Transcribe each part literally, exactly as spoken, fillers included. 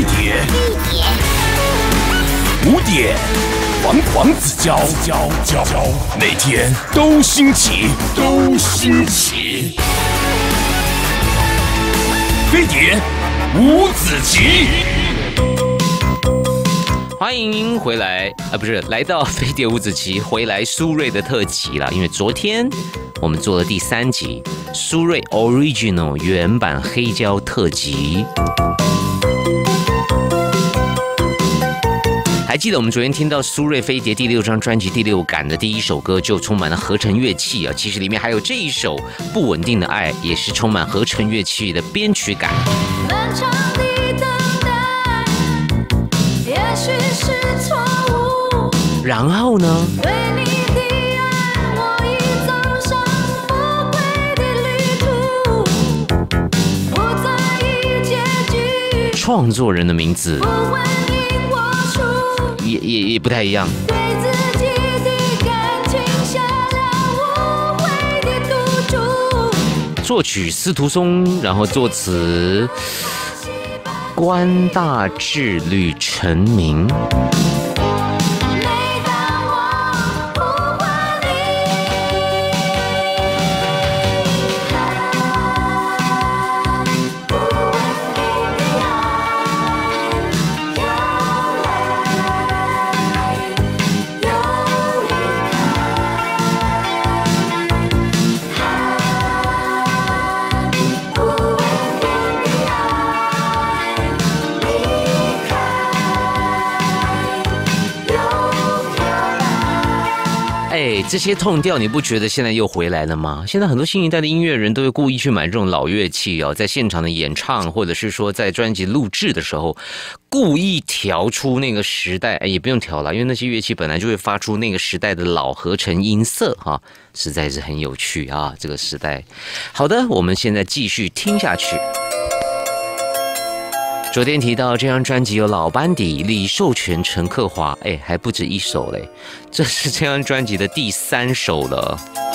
碟，五点，王王子娇娇娇，每天都新奇，都新奇。飞碟五子棋。 欢迎回来啊，不是来到飞碟五子棋，回来苏芮的特辑啦。因为昨天我们做了第三集苏芮 Original 原版黑胶特辑。还记得我们昨天听到苏芮飞碟第六张专辑《第六感》的第一首歌就充满了合成乐器啊，其实里面还有这一首《不稳定的爱》，也是充满合成乐器的编曲感。 漫长的等待，也许是错误。 然后呢？ 对你的爱，我已走上不归的旅途，不在意结局。 创作人的名字不问赢我输， 也也也不太一样。 对自己的感情下了无谓的赌注。 作曲司徒松，然后作词关大志、吕成明。 每当我呼唤你，不稳定的爱，有来有离开，不稳定的爱，离开又飘来。 哎，这些痛调你不觉得现在又回来了吗？现在很多新一代的音乐人都会故意去买这种老乐器哦，在现场的演唱或者是说在专辑录制的时候，故意调出那个时代，哎，也不用调了，因为那些乐器本来就会发出那个时代的老合成音色哈、啊，实在是很有趣啊，这个时代。好的，我们现在继续听下去。昨天提到这张专辑有老班底李寿全、陈克华，哎，还不止一首嘞，这是这张专辑的第三首了。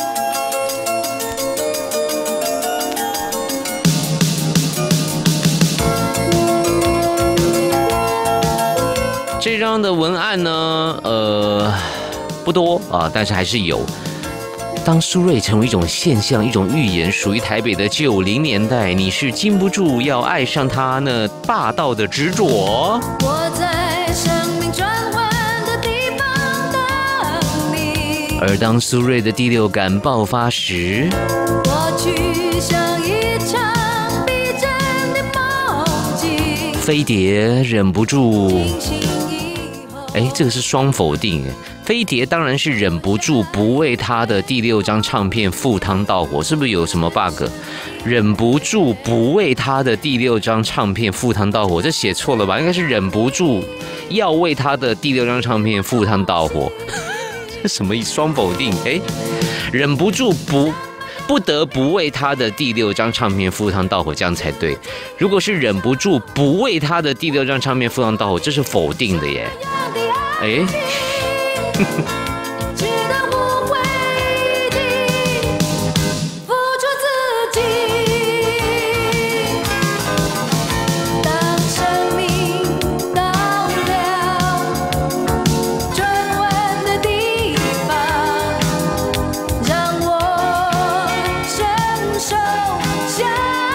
这张的文案呢，呃，不多啊，但是还是有。当苏芮成为一种现象、一种预言，属于台北的九零年代，你是禁不住要爱上他那霸道的执着。 我在生命转弯的地方等你， 而当苏芮的第六感爆发时， 过去像一场逼真的梦境， 飞碟忍不住， 清醒以后， 哎，这个是双否定。飞碟当然是忍不住不为他的第六张唱片赴汤蹈火，是不是有什么 bug？ 忍不住不为他的第六张唱片赴汤蹈火，这写错了吧？应该是忍不住要为他的第六张唱片赴汤蹈火，这什么意思？双否定？哎，忍不住不不得不为他的第六张唱片赴汤蹈火，这样才对。如果是忍不住不为他的第六张唱片赴汤蹈火，这是否定的耶。哎。 值得无悔地付出自己。当生命到了转弯的地方，让我伸手向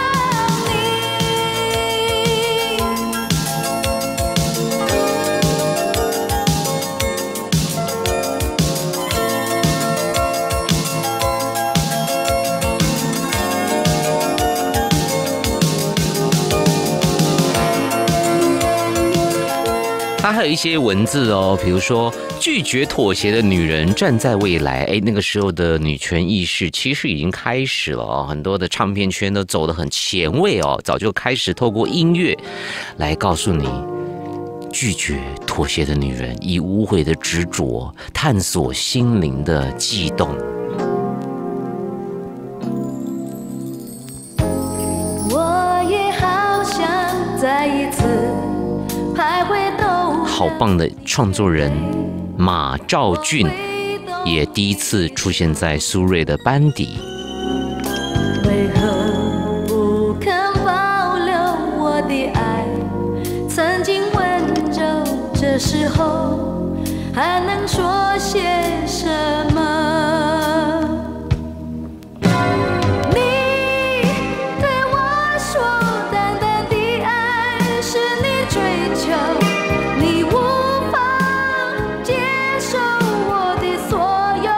它还有一些文字哦，比如说拒绝妥协的女人站在未来，哎，那个时候的女权意识其实已经开始了哦，很多的唱片圈都走得很前卫哦，早就开始透过音乐来告诉你，拒绝妥协的女人以无悔的执着探索心灵的悸动。 我也好想再一次徘徊兜。 好棒的创作人马兆骏也第一次出现在苏芮的班底。 为何不肯保留我的爱？曾经时候还能说些什么？你对我说，淡淡的爱是你追求，你无法接受我的所有。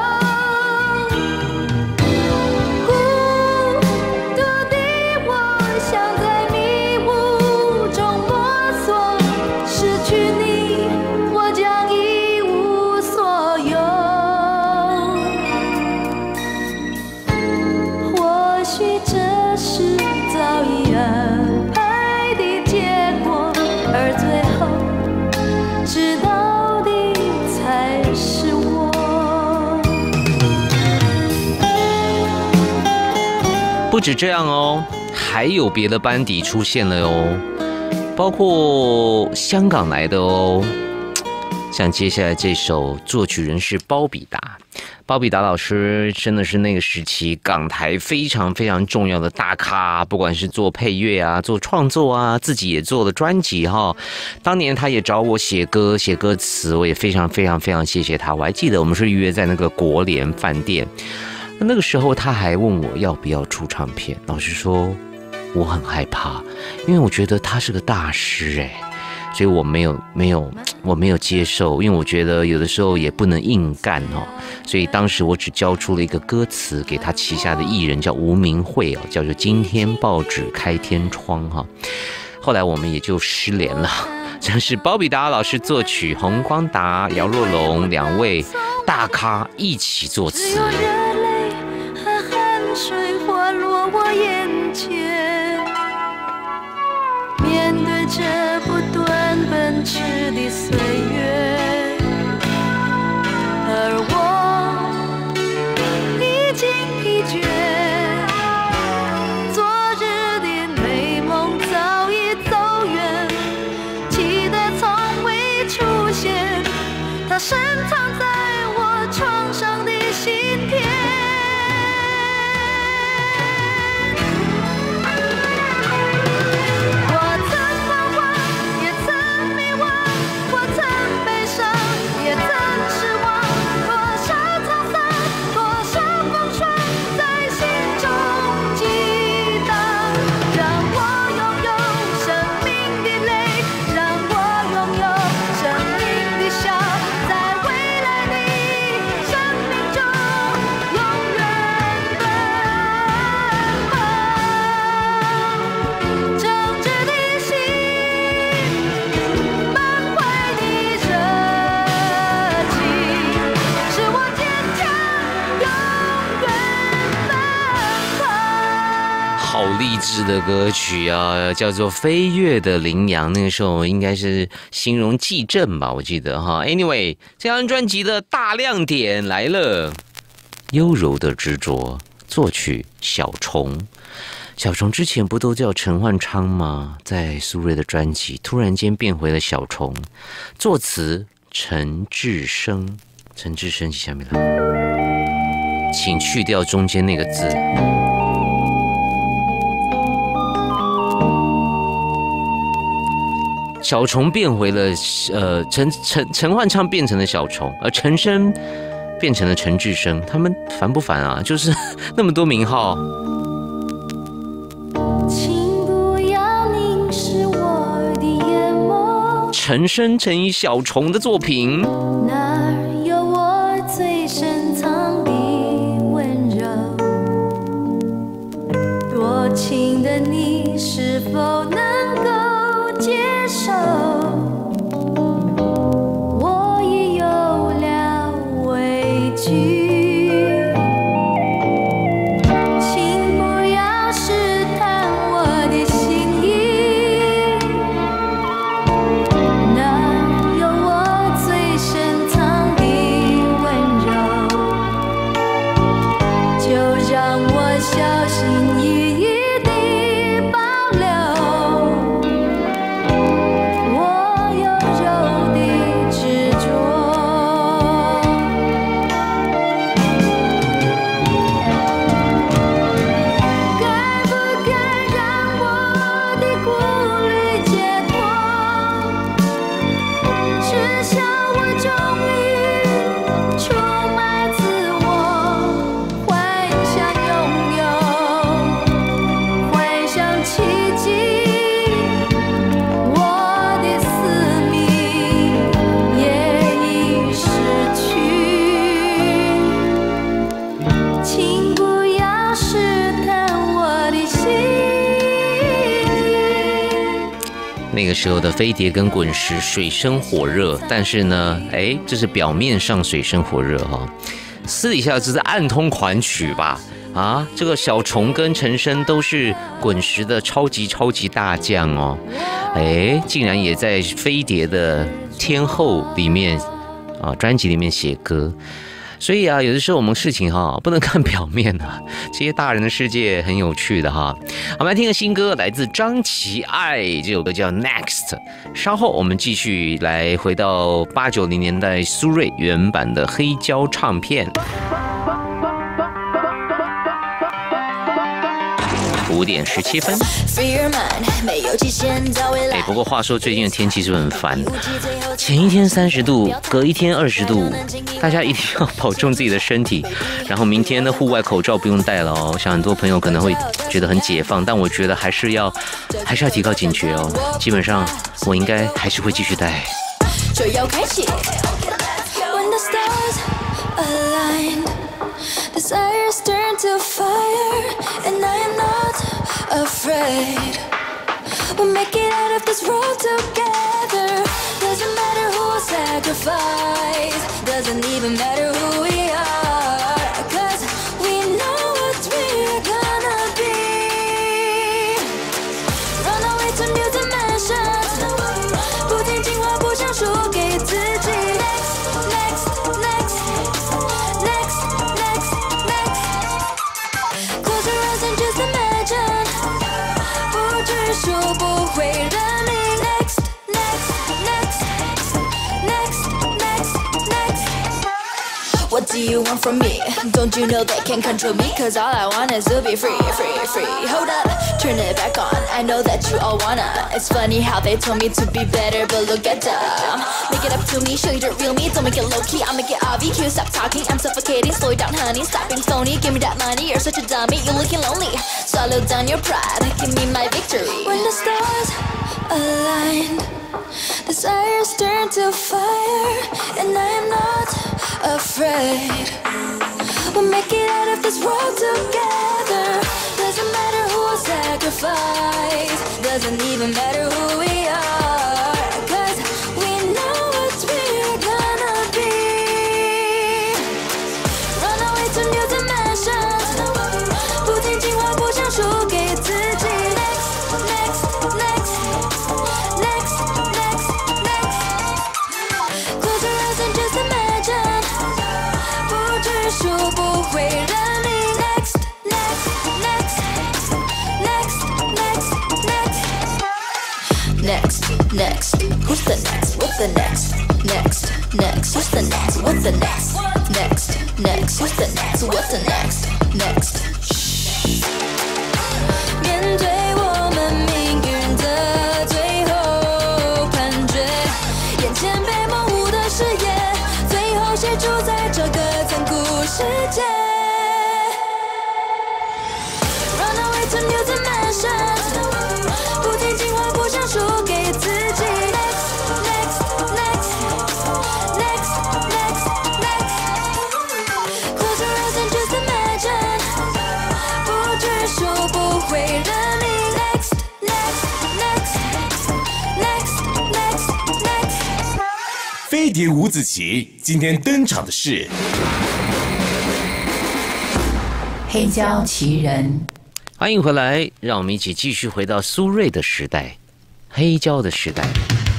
孤独的我，像在迷雾中摸索，失去你，我将一无所有。或许这是早已安排的结果，而最后知道的才是我。 不止这样哦，还有别的班底出现了哦，包括香港来的哦。像接下来这首，作曲人是包比达。包比达老师真的是那个时期港台非常非常重要的大咖，不管是做配乐啊、做创作啊，自己也做了专辑哈。当年他也找我写歌、写歌词，我也非常非常非常谢谢他。我还记得我们是约在那个国联饭店，那个时候他还问我要不要出唱片。老实说，我很害怕，因为我觉得他是个大师哎。所以我没有没有我没有接受，因为我觉得有的时候也不能硬干哦。所以当时我只交出了一个歌词给他旗下的艺人，叫吴明慧哦，叫做《今天报纸开天窗》哈。后来我们也就失联了。这是包比达老师作曲，洪光达、姚若龙两位大咖一起作词。 只有热泪和汗水滑落我眼前，面对这不断奔驰的岁月，而我已经疲倦，昨日的美梦早已走远，记得从未出现，它深藏在我创伤的心田。 励志的歌曲啊，叫做《飞跃的羚羊》。那个时候应该是形容季正吧，我记得哈。Anyway， 这张专辑的大亮点来了，《优柔的执着》，作曲小虫。小虫之前不都叫陈焕昌吗？在苏芮的专辑突然间变回了小虫，作词陈志生。陈志生下面来，请去掉中间那个字。小虫变回了呃陈陈陈焕昌变成了小虫，而陈升变成了陈志生，他们烦不烦啊？就是那么多名号。 请不要凝视我的眼眸， 陈升乘以小虫的作品， 那儿有我最深藏的温柔，多情的你是否能够接受？我已有了委屈，请不要试探我的心意，那有我最深藏的温柔，就让我小心翼翼地保留。 那个时候的飞碟跟滚石水深火热，但是呢，哎，这是表面上水深火热哈，私底下这是暗通款曲吧？啊，这个小虫跟陈升都是滚石的超级超级大将哦，哎，竟然也在飞碟的天后里面啊专辑里面写歌。所以啊，有的时候我们事情哈不能看表面啊，这些大人的世界很有趣的哈。我们来听个新歌，来自张琪爱，这首歌叫 Next。稍后我们继续来回到八九零年代苏芮原版的黑胶唱片。五点十七分。哎，不过话说最近的天气是不是很烦？前一天三十度，隔一天二十度，大家一定要保重自己的身体。然后明天的户外口罩不用戴了哦。我想很多朋友可能会觉得很解放，但我觉得还是要还是要提高警觉哦。基本上我应该还是会继续戴。就要开启。When the stars align, desires turn to fire, and I am not afraid. We'll make it out of this road together. Doesn't matter who will sacrifice. Doesn't even matter who we are. Cause we know what we're gonna be. Run away to new dimensions. 不停进化，不想输给自己。Next, next, next, next, next, next. Close your eyes and just imagine. 不只输不会认命。Next, next, next, next, next, next. What do you want from me? Don't you know they can't control me? Cause all I want is to be free, free, free. Hold up, turn it back on. I know that you all wanna. It's funny how they told me to be better, but look at them. Make it up to me, show you the real me. Don't make it low key, I'll make it obvious. Stop talking, I'm suffocating. Slow it down, honey. Stop being phony. Give me that money, you're such a dummy. You're looking lonely. Swallow down your pride. Give me my victory. When the stars align, desires turn to fire, and I am not afraid. We'll make it out of this world together. Doesn't matter who will sacrifice. Doesn't even matter who we are. Cause we know what we're gonna be. Run away to new dimensions. 不停进化，不想输给自己。Next, next, next, next, next, next. Close your eyes and just imagine. 不只输不会认命。Next, next, next, next, next, next. Next, next, who's the next? What's the next? Next, next, who's the next? What's the next? Next, next, who's the next? What's the next? Next. 面对我们命运的最后判决，眼前被模糊的视野，最后谁主宰这个残酷世界 ？Run away to new dimensions， 不停进化，不想输给自己。Next, next, next, next, next, next. Close your eyes and just imagine， 不只输不会认命。Next, next, next, next, next, next。 飞碟五子棋今天登场的是黑胶奇人。 欢迎回来，让我们一起继续回到苏芮的时代，黑胶的时代，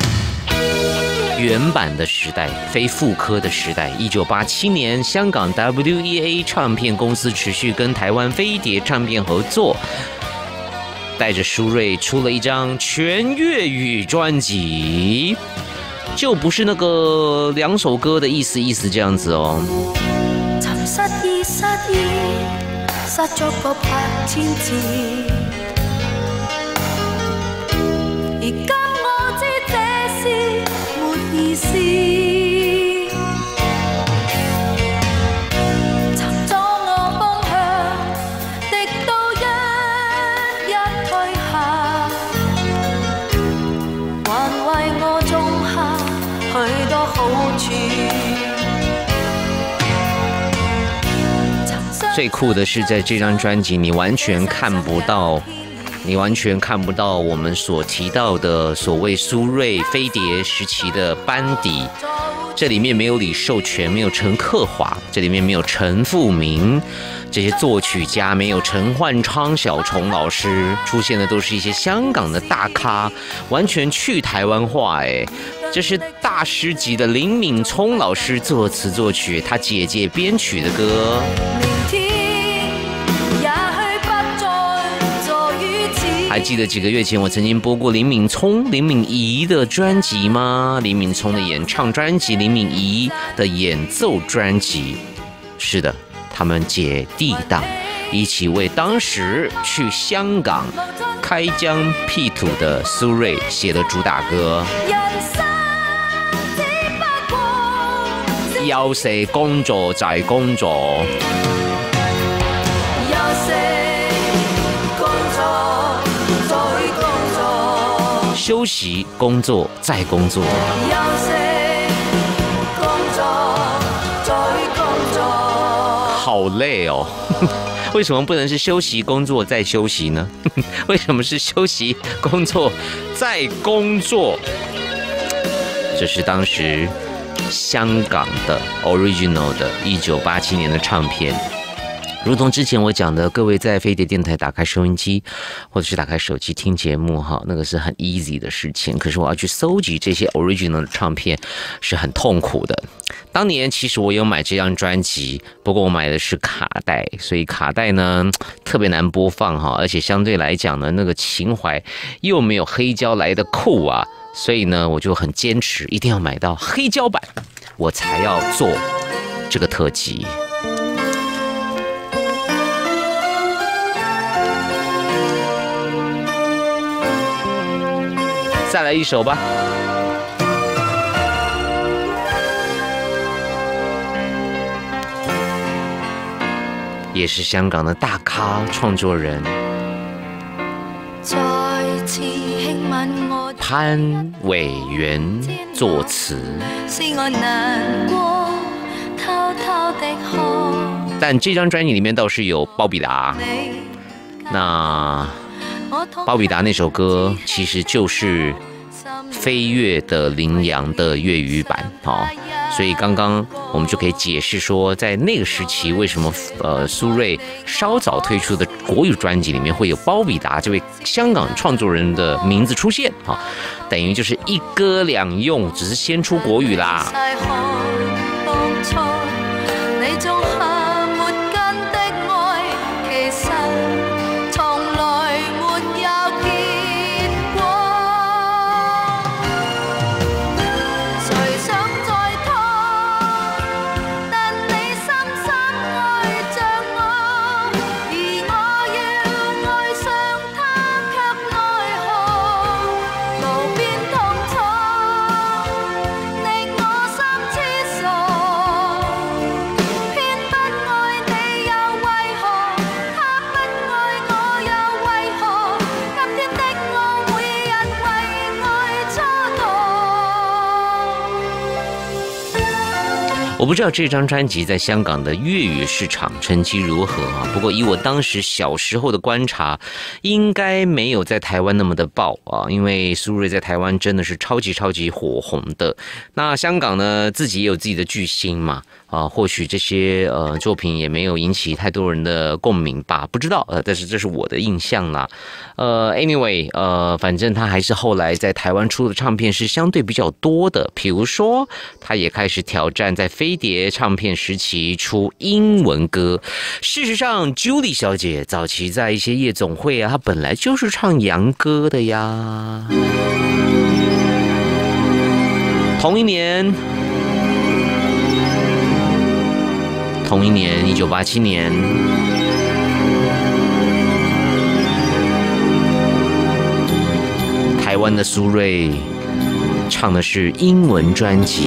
原版的时代，非复刻的时代。一九八七年，香港 W E A 唱片公司持续跟台湾飞碟唱片合作，带着苏芮出了一张全粤语专辑，就不是那个两首歌的意思意思这样子哦。 尋失意失意，失咗個百千字。而今我知這是沒意思。尋咗我方向，直到一一退下，還為我種下許多好處。 最酷的是，在这张专辑，你完全看不到你完全看不到我们所提到的所谓苏芮、飞碟时期的班底。这里面没有李寿全，没有陈克华，这里面没有陈复明，这些作曲家没有陈焕昌、小虫老师，出现的都是一些香港的大咖，完全去台湾化。哎，这是大师级的林敏聪老师作词作曲，他姐姐编曲的歌。还记得几个月前我曾经播过林敏聪、林敏仪的专辑吗？林敏聪的演唱专辑，林敏仪的演奏专辑。是的，他们姐弟档一起为当时去香港开疆辟土的苏芮写的主打歌。休息工作就係工作。休息、工作、再工作。好累哦！为什么不能是休息、工作再休息呢？为什么是休息、工作再工作？这是当时香港的 original 的一九八七年的唱片。如同之前我讲的，各位在飞碟电台打开收音机，或者是打开手机听节目哈，那个是很 easy 的事情。可是我要去搜集这些 original 的唱片是很痛苦的。当年其实我有买这张专辑，不过我买的是卡带，所以卡带呢特别难播放哈，而且相对来讲呢，那个情怀又没有黑胶来的酷啊，所以呢我就很坚持，一定要买到黑胶版，我才要做这个特辑。再来一首吧。也是香港的大咖创作人潘伟源作词，但这张专辑里面倒是有包比达。那包比达那首歌其实就是飞跃的羚羊的粤语版，哦，所以刚刚我们就可以解释说，在那个时期为什么呃苏芮稍早推出的国语专辑里面会有包比达这位香港创作人的名字出现，哦，等于就是一歌两用，只是先出国语啦。我不知道这张专辑在香港的粤语市场成绩如何啊？不过以我当时小时候的观察，应该没有在台湾那么的爆啊，因为苏芮在台湾真的是超级超级火红的。那香港呢，自己也有自己的巨星嘛，啊，或许这些呃作品也没有引起太多人的共鸣吧，不知道，呃，但是这是我的印象啦。呃 ，anyway， 呃，反正他还是后来在台湾出的唱片是相对比较多的，比如说他也开始挑战在飞碟唱片时期出英文歌。事实上 ，Julie 小姐早期在一些夜总会啊，她本来就是唱洋歌的呀。同一年。同一年，一九八七年，台湾的苏芮唱的是英文专辑。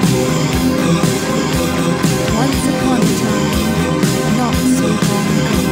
Once upon a time, not so long ago.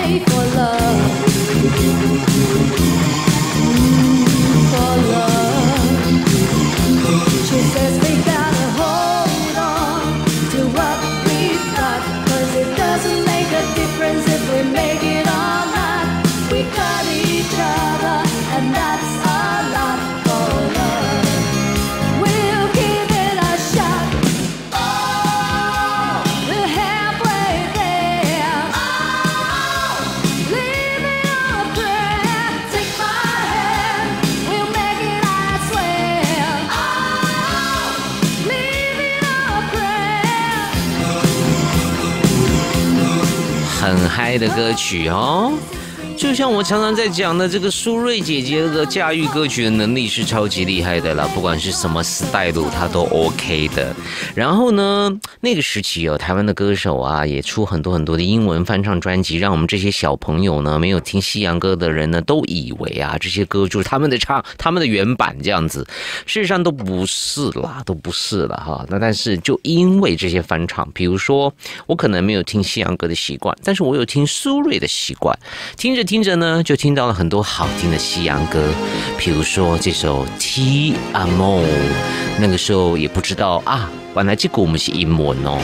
me for love. For love. She says we gotta hold on to what we've got, 'cause it doesn't make a difference if we make it or not. We got each other, and that's a lot for love. We'll give it a shot. Oh, we're halfway there. Oh, living on a prayer. Take my hand, we'll make it, I swear. Oh, living on a prayer. 很嗨的歌曲哦。就像我常常在讲的，这个苏芮姐姐的驾驭歌曲的能力是超级厉害的啦，不管是什么 style 她都 OK 的。然后呢，那个时期哦，台湾的歌手啊也出很多很多的英文翻唱专辑，让我们这些小朋友呢，没有听西洋歌的人呢，都以为啊这些歌就是他们的唱，他们的原版这样子。事实上都不是啦，都不是啦哈。那但是就因为这些翻唱，比如说我可能没有听西洋歌的习惯，但是我有听苏芮的习惯，听着听着呢，就听到了很多好听的西洋歌，比如说这首《Ti Amo》，那个时候也不知道啊，原来这个我们是英文哦。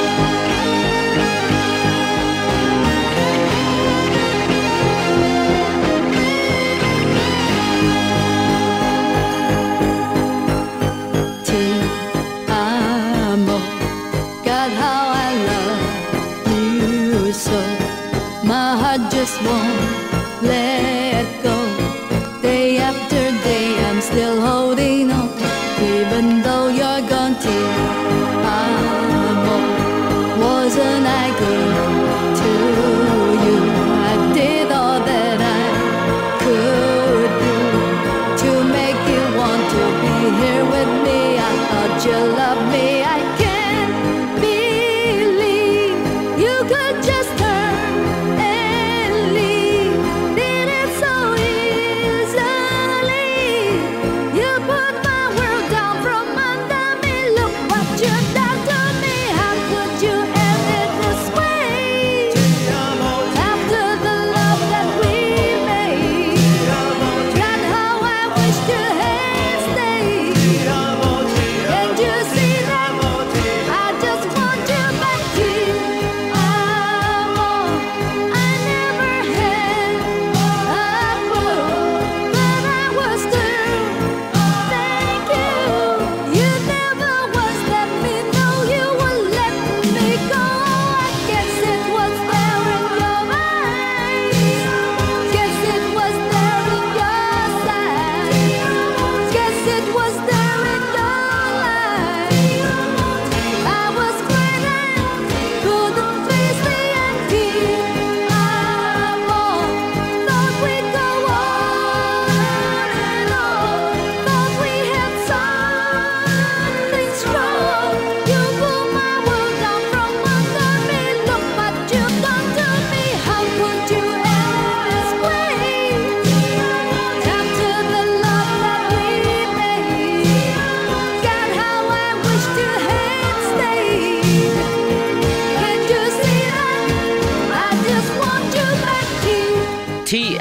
Just won't let go. Day after day I'm still holding on, even though you're gone. Till wasn't I good to you? I did all that I could do to make you want to be here with me. I thought you loved me. I can't believe you could just Ti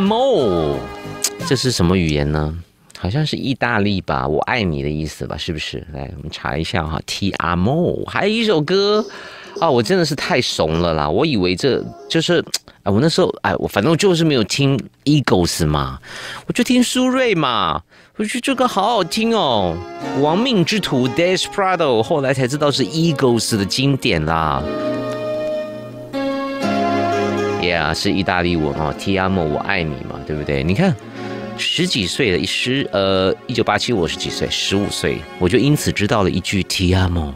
Amo， 这是什么语言呢？好像是意大利吧，我爱你的意思吧，是不是？来，我们查一下哈。Ti Amo， 还有一首歌啊，我真的是太怂了啦！我以为这就是，哎，我那时候哎，我反正就是没有听 Eagles 嘛，我就听苏芮嘛，我觉得这个好好听哦，《亡命之徒》Desperado， 后来才知道是 Eagles 的经典啦。Yeah， 是意大利文哦 ，Ti Amo， 我爱你嘛，对不对？你看，十几岁的十呃，一九八七我是几岁？十五岁，我就因此知道了一句 Ti Amo，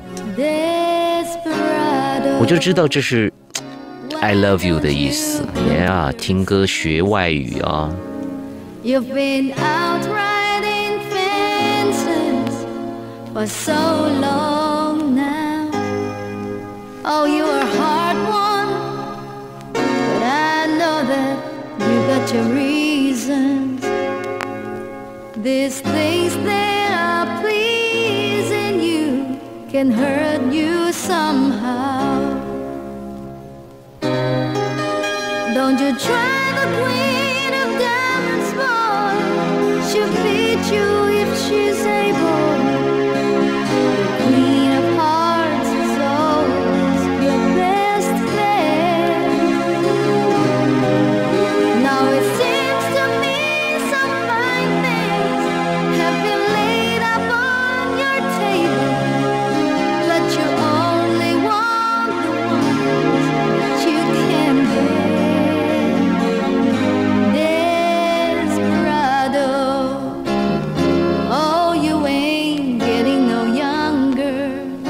我就知道这是 I love you 的意思。Yeah， 听歌学外语啊。 You've been out riding fences for so long now. Oh, you are hard won, but I know that you got your reasons. These things that are pleasing you can hurt you somehow. Don't you try the queen of diamonds, boy. She'll beat you if she's able. Queen of hearts is always your best friend. Now it seems to me some fine things have been laid up on your table, but you only want the ones that you can get. Desperado, oh, you ain't getting no younger.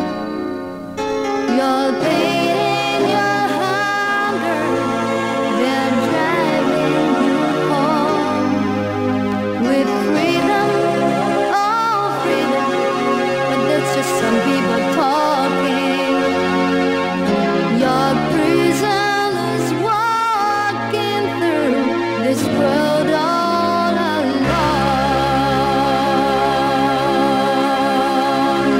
You're paying your hunger. They're driving you home with freedom, oh freedom, but that's just some people talking. Your prisoners walking through this world all alone.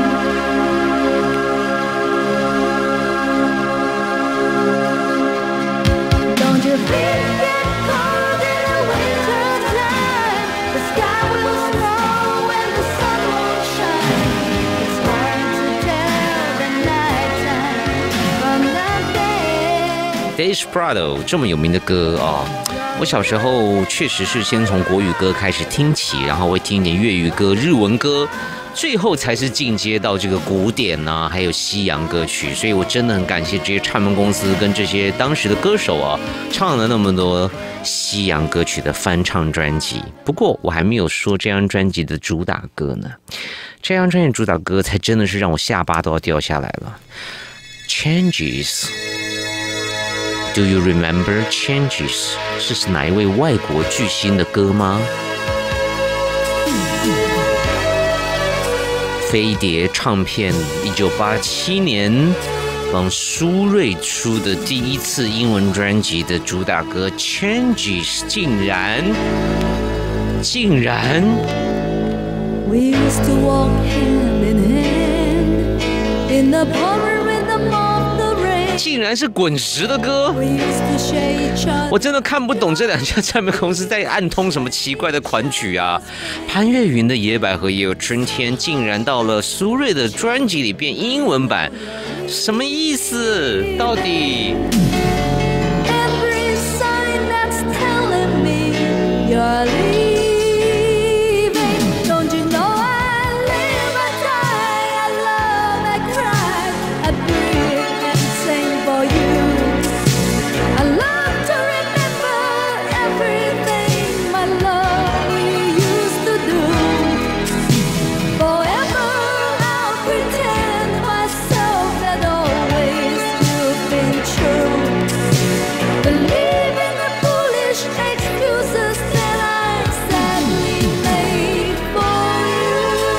Don't you think get cold in the winter time? The sky will snow and the sun won't shine. It's hard to tell the night time from the day. Desperado 这么有名的歌啊、我小时候确实是先从国语歌开始听起，然后会听一点粤语歌、日文歌，最后才是进阶到这个古典啊，还有西洋歌曲。所以我真的很感谢这些唱片公司跟这些当时的歌手啊，唱了那么多西洋歌曲的翻唱专辑。不过我还没有说这张专辑的主打歌呢，这张专辑的主打歌才真的是让我下巴都要掉下来了。Changes。Do you remember Changes？ 是哪一位外国巨星的歌吗？飞碟唱片一九八七年帮苏芮出的第一次英文专辑的主打歌 Changes 竟然竟然 We used to walk hand in hand in the power rhythm of the rain. 竟然是滚石的歌。 We used to share each other. 我真的看不懂这两家唱片公司在暗通什么奇怪的款曲啊！潘越云的《野百合也有春天》竟然到了苏芮的专辑里变英文版，什么意思？到底？ Every sign that's telling me you're leaving. Don't you know I live, I die, I love, I cry, I breathe and sing for you. I love to remember everything, my love, we used to do. Forever I'll pretend myself that always you've been true. Believe in the foolish excuses that I sadly made for you.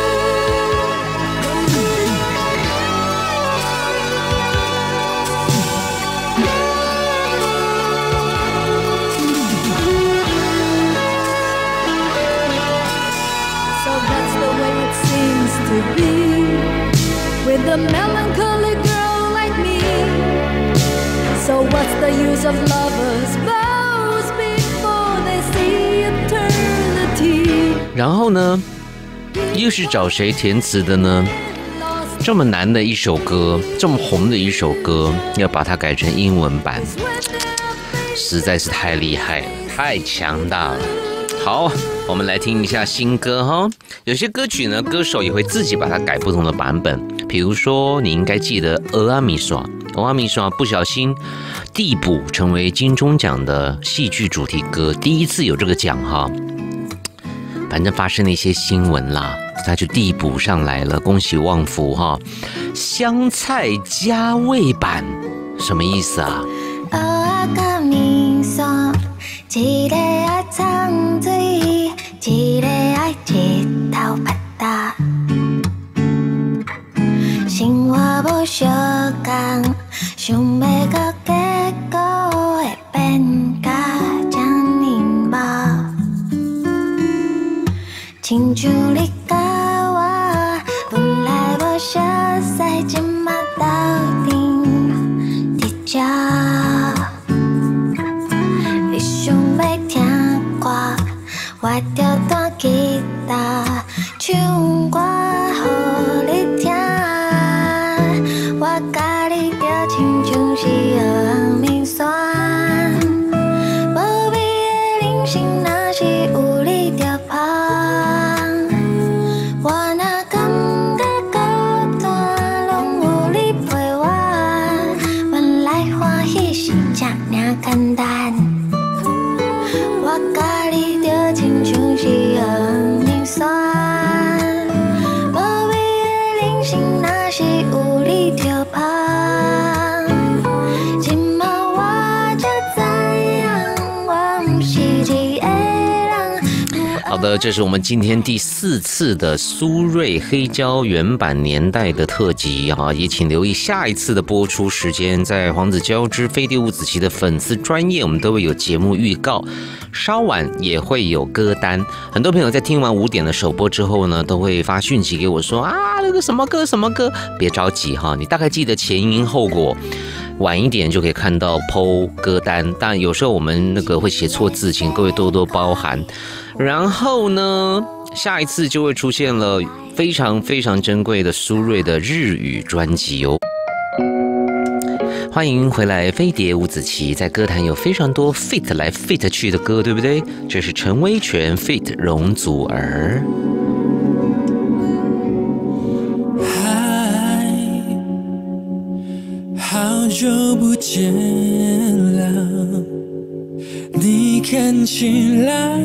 So that's the way it seems to be with a melancholy girl like me. So what's the use of lovers' vows before they see eternity? 然后呢？又是找谁填词的呢？ Lost 这么难的一首歌，这么红的一首歌，要把它改成英文版， when they're 实在是太厉害了，太强大了。好，我们来听一下新歌哈。有些歌曲呢，歌手也会自己把它改不同的版本。比如说，你应该记得《俄阿米耍》，《俄阿米耍》不小心递补成为金钟奖的戏剧主题歌，第一次有这个奖哈。反正发生了一些新闻啦，它就递补上来了，恭喜旺福哈。香菜加味版什么意思啊？ 어아가 미소 지레아 창주이 지레아 지타오 바다 신화 보쇼강 슝메가 깨꼬에 뺀 가장님 봐 진주리 가와 분라이 보쇼 사이즈마 다우딩 디자 唱歌予你听，我甲你就亲像是红面线，无味的人生若是有你就香。我若感觉孤单，拢有你陪我，原来欢喜是这么简单。我甲你就亲像是红面线，无味的人生若是有你就香。今麦我才知影，我不是一个人。 好的，这是我们今天第四次的苏芮黑胶原版年代的特辑啊，也请留意下一次的播出时间，在黄子佼之飞碟五子棋的粉丝专页，我们都会有节目预告，稍晚也会有歌单。很多朋友在听完五点的首播之后呢，都会发讯息给我说啊，那个什么歌什么歌，别着急哈，你大概记得前因后果。晚一点就可以看到 P O 歌单，但有时候我们那个会写错字，请各位多多包涵。然后呢，下一次就会出现了非常非常珍贵的苏芮的日语专辑哦。欢迎回来，飞碟五子棋，在歌坛有非常多 fit 来 fit 去的歌，对不对？这是陈威全 fit 容祖儿。 好久不见了，你看起来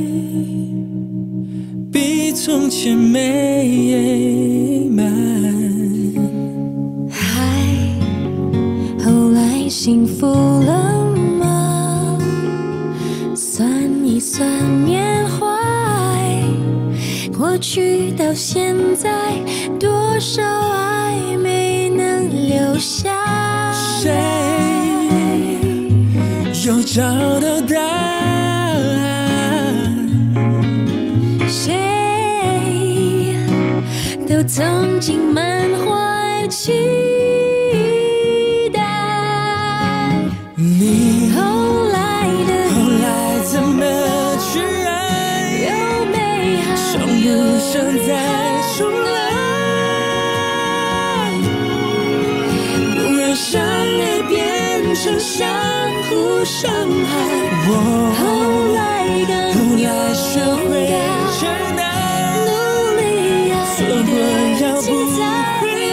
比从前美满。 嗨，后来幸福了吗？算一算缅怀，过去到现在，多少爱没能留下。 谁又找到答案？ 谁都曾经满怀期待。 你后来的后来怎么去爱？ 有美好想不想再重来？不让伤害变成相互伤害。我后来的后来学会承担， 努力爱错过要不再回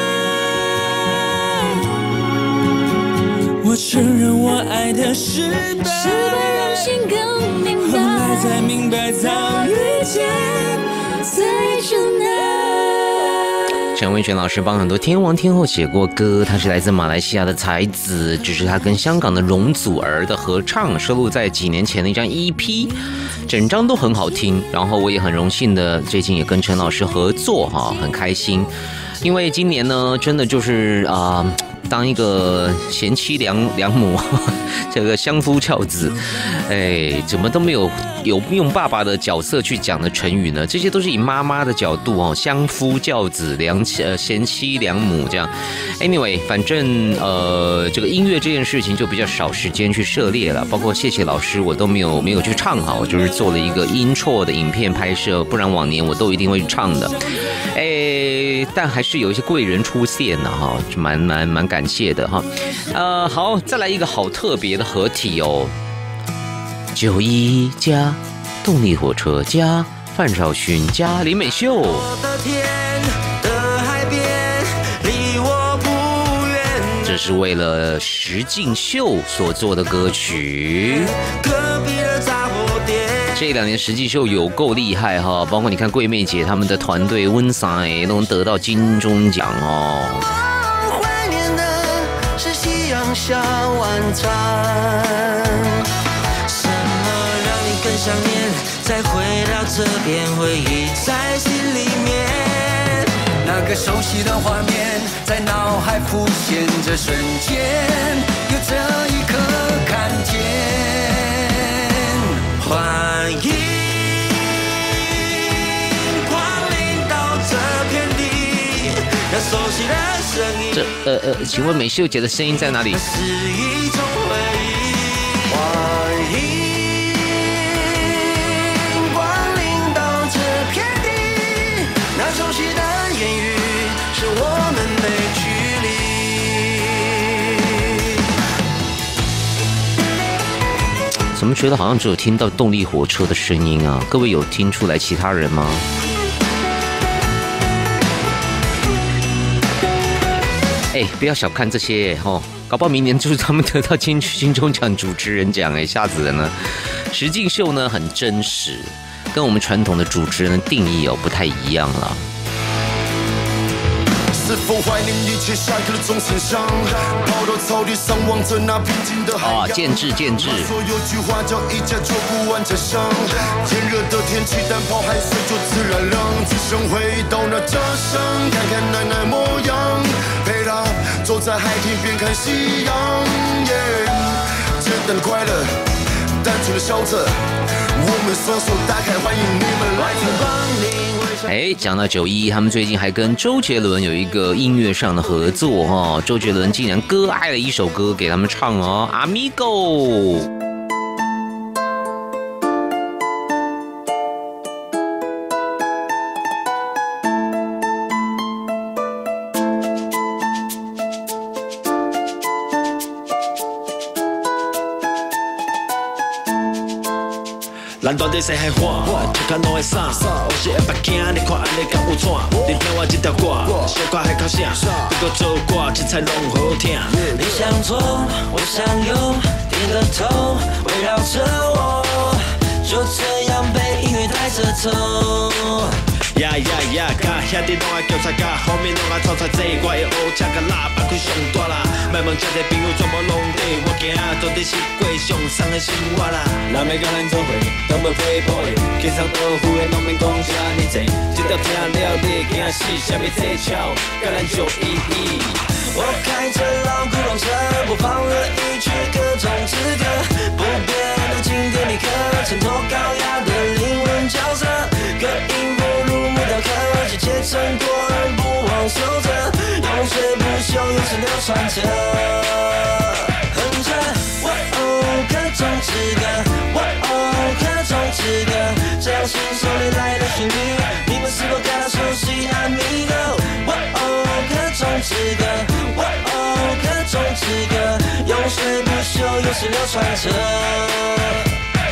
来。我承认我爱的失败， 失败让心更明白， 后来才明白早遇见最真爱。 陈威全老师帮很多天王天后写过歌，他是来自马来西亚的才子，这是他跟香港的容祖儿的合唱，收录在几年前的一张 E P， 整张都很好听。然后我也很荣幸的最近也跟陈老师合作哈，很开心，因为今年呢，真的就是啊。呃当一个贤妻良良母，这个相夫教子，哎，怎么都没有有用爸爸的角色去讲的成语呢？这些都是以妈妈的角度哦，相夫教子、良呃贤妻良母这样。Anyway， 反正呃这个音乐这件事情就比较少时间去涉猎了，包括谢谢老师我都没有没有去唱好，就是做了一个音错的影片拍摄，不然往年我都一定会去唱的。哎，但还是有一些贵人出现了哈，蛮蛮蛮感谢的哈。呃，好，再来一个好特别的合体哦，九一加动力火车加范少勋加林美秀。这是为了实境秀所做的歌曲。这两年实际秀有够厉害哈，包括你看桂妹姐他们的团队温莎都能得到金钟奖哦。 怀念的是夕阳下晚餐，什么让你更想念？再回到这边，回忆在心里面，那个熟悉的画面在脑海浮现，这瞬间有这一刻看见。欢迎光临到这片地，那熟悉的声音。 这呃呃，请问美秀姐的声音在哪里？ 是一种回忆。欢迎光临到这片地， 怎么觉得好像只有听到动力火车的声音啊？各位有听出来其他人吗？哎，不要小看这些哦，搞不好明年就是他们得到金金钟奖主持人奖哎，吓死人了！实境秀呢很真实，跟我们传统的主持人的定义哦不太一样了。 是否怀念一切下课的钟声响，跑到草地上望着那平静的海洋。 啊，建制建制。 所有句话叫一家做不完家乡。炎热的天气，但泡海水就自然凉。只想回到那家乡，看看奶奶模样，陪她走在海堤边看夕阳。Yeah， 简单的快乐，单纯的笑着，我们双手打开，欢迎你们来自。 哎，讲到九一，他们最近还跟周杰伦有一个音乐上的合作哦。周杰伦竟然割爱了一首歌给他们唱哦，《Amigo》。 咱大地西海话，出口拢会散，有时会别惊，你看安尼敢有惨？你听我这条歌，小可海口声，不过做歌，七彩拢好听。 你想左，我想右，点个头，围绕着我，就这样被音乐带着走。 呀呀呀！甲兄弟拢爱叫菜，甲后面拢爱炒菜，这我会学车，甲喇叭开上大啦。莫问这个朋友全部拢底，我行到底是过上送的生活啦。人要甲咱做伙，都要陪伴的，天上倒富的拢免讲啥尼济，这条听了你会惊死，啥物技巧，甲咱就意义。 我开着老古董车，播放了一曲各种之歌，不变的经典一刻，衬托高雅的灵魂角色，歌音不入木雕刻，集结成果而不忘守着，永垂不朽，永世流传着。哼着，哇哦，各种之歌，哇哦，各种之歌，这样信手拈来的旋律，你们是否感到熟悉 ？Amigo， 哇哦，各种之歌。各种之歌，永垂不朽，永世流传着。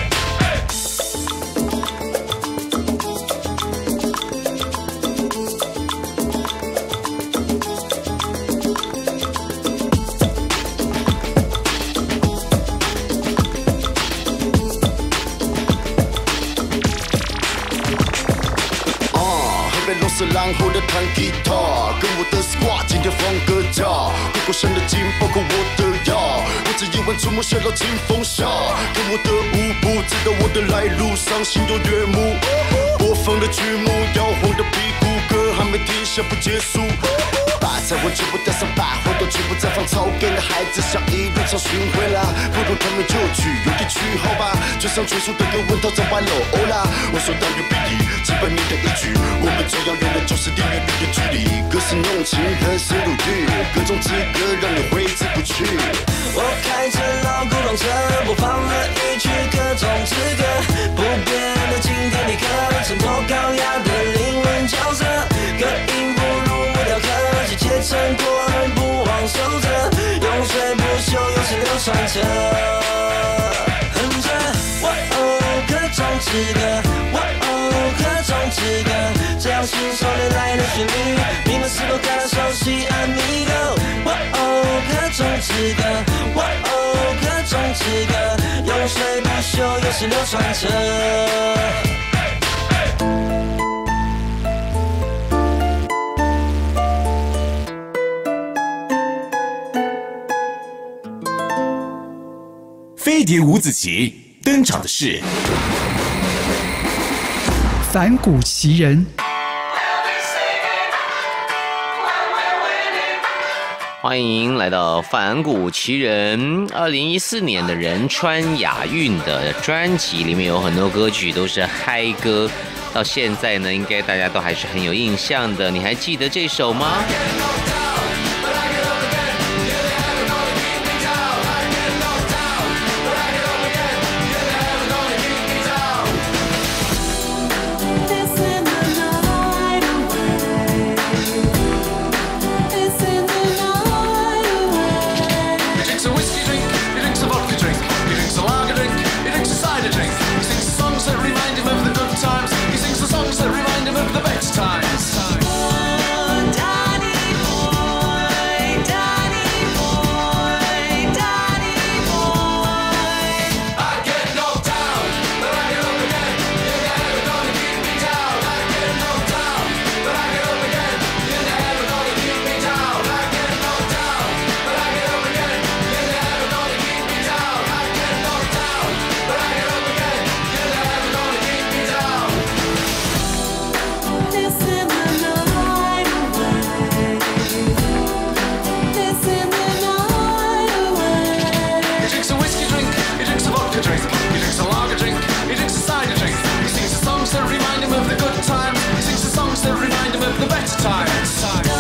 是然后的弹吉他，跟我的 squad 今天放个假，各国生的劲，包括我的牙，我只因为触摸写到清风下，跟我的舞步，知道我的来路，赏心有悦目，播放的曲目，摇晃的屁股，歌还没停下不结束。把菜我全部带上把火都全部在放，草根的孩子想一路唱巡回啦，不如他们就去有点曲好吧，就像全数的歌问到这完了欧啦，我说当有比例，基本你的一句，我们最要远的就是音乐里的距离，歌是浓情和深度律，各种之歌让你挥之不去。 我开着老古董车，播放了一曲各种之歌，不变的经典一刻，衬托高雅的灵魂角色，歌音不入木雕刻，集结成果而不忘守着，永垂不朽，永世流传着。哼着，哇哦，各种之歌，哇哦，各种之歌，这样信手拈来的旋律，你们是否感到熟悉 ？Amigo， 哇哦，各种之歌，哇哦，各种之歌，永垂不朽，永世流传着。 飞碟五子棋登场的是反骨奇人。 欢迎来到反骨奇人。二零一四年的仁川亚运的专辑里面有很多歌曲都是嗨歌，到现在呢，应该大家都还是很有印象的。你还记得这首吗？ It's time.